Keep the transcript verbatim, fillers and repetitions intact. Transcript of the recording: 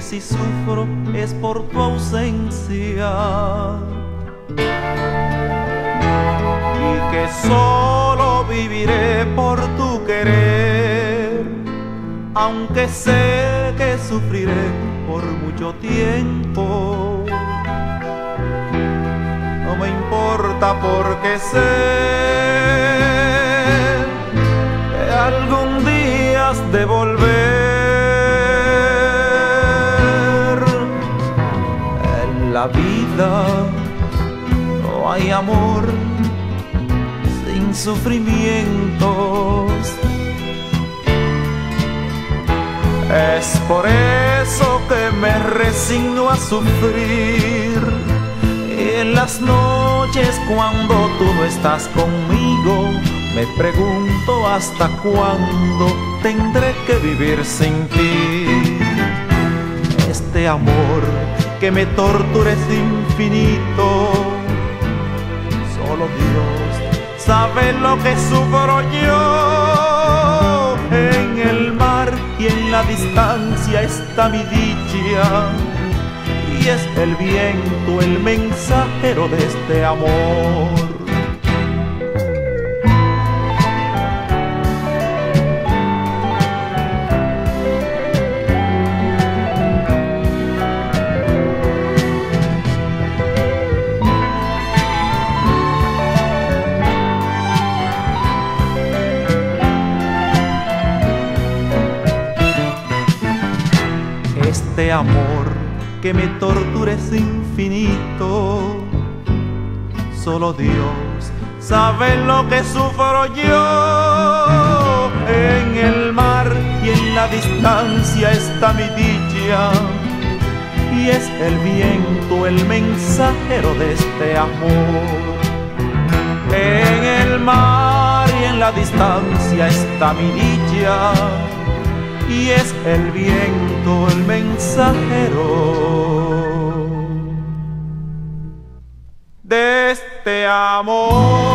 si sufro es por tu ausencia, y que solo viviré por tu querer, aunque sé que sufriré por mucho tiempo. No me importa porque sé que algún día has de volver. En la vida no hay amor sin sufrimientos. Es por eso que me resigno a sufrir, y en las noches cuando tú no estás conmigo me pregunto hasta cuándo tendré que vivir sin ti. Este amor que me tortura es infinito, solo Dios sabe lo que sufro yo. En el mar y en la distancia está mi dicha, y es el viento el mensajero de este amor. Este amor que me tortura es infinito, solo Dios sabe lo que sufro yo. En el mar y en la distancia está mi dicha, y es el viento el mensajero de este amor. En el mar y en la distancia está mi dicha, y es el viento el mensajero de este amor.